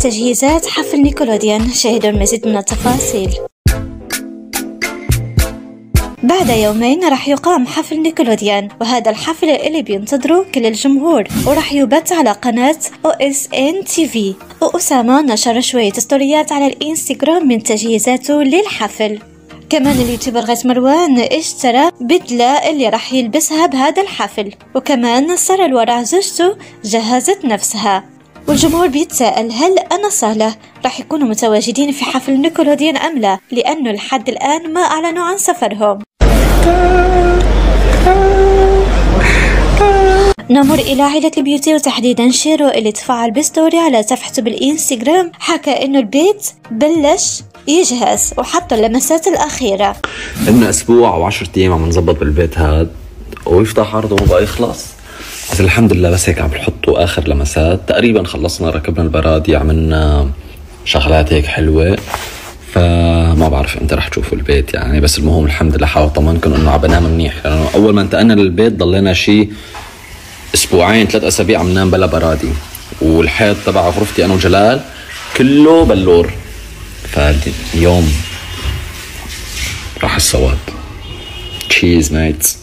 تجهيزات حفل نيكولوديان، شاهدوا المزيد من التفاصيل. بعد يومين راح يقام حفل نيكولوديان، وهذا الحفل اللي بينتظره كل الجمهور، وراح يبث على قناة OSN TV. وأسامة نشر شوية ستوريات على الانستغرام من تجهيزاته للحفل. كمان اليوتيوبر غيث مروان اشترى بدلة اللي راح يلبسها بهذا الحفل، وكمان سارة الورع زوجته جهزت نفسها. والجمهور بيتساءل هل أنا صالح راح يكونوا متواجدين في حفل نيكولوديان أم لا، لأنه لحد الآن ما أعلنوا عن سفرهم. نمر إلى عائلة البيوتي، وتحديدا شيرو اللي تفاعل بستوري على صفحته بالإنستغرام، حكى إنه البيت بلش يجهز وحطوا اللمسات الأخيرة. إنه أسبوع أو 10 أيام عم نظبط بالبيت هاد، ويفتح عرضه وبقى يخلص. بس الحمد لله بس هيك عم بحطوا آخر لمسات. تقريبا خلصنا، ركبنا البرادي، عملنا شغلات هيك حلوة، فما بعرف امتى رح تشوفوا البيت يعني. بس المهم الحمد لله حاول طمنكم انه عم بنام منيح، لانه اول ما انتقلنا للبيت ضلينا شي اسبوعين 3 أسابيع عم ننام بلا برادي، والحيط تبع غرفتي انا وجلال كله بلور، فاليوم راح السواد. تشيز ميتس.